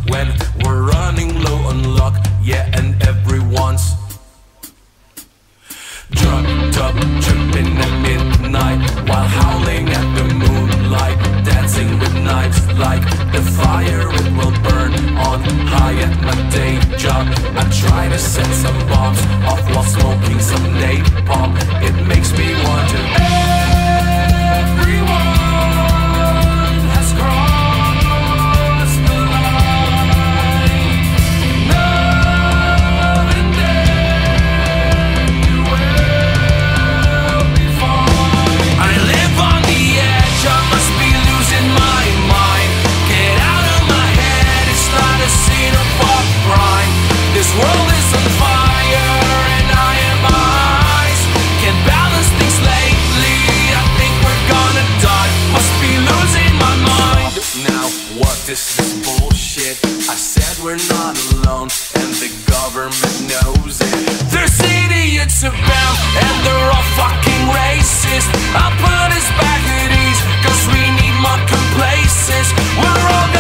when we're running low on luck, yeah, and everyone's drugged up, tripping at midnight, while howling at the moonlight, dancing with knives like the fire it will burn on high at my day job. I try to set some bombs off while smoking some napalm. It makes me want to. Everyone has crossed the line. Love and death, you will be fine. I live on the edge, I must be losing my mind. Get out of my head, it's not a scene of a crime. This world is on fire and I am ice. Can't balance things lately, I think we're gonna die. Must be losing my mind. Now what is this bullshit? I said we're not alone and the government knows it. There's idiots about and they're all fucking racist. I'll put us back at ease, cause we need more complacence. We're all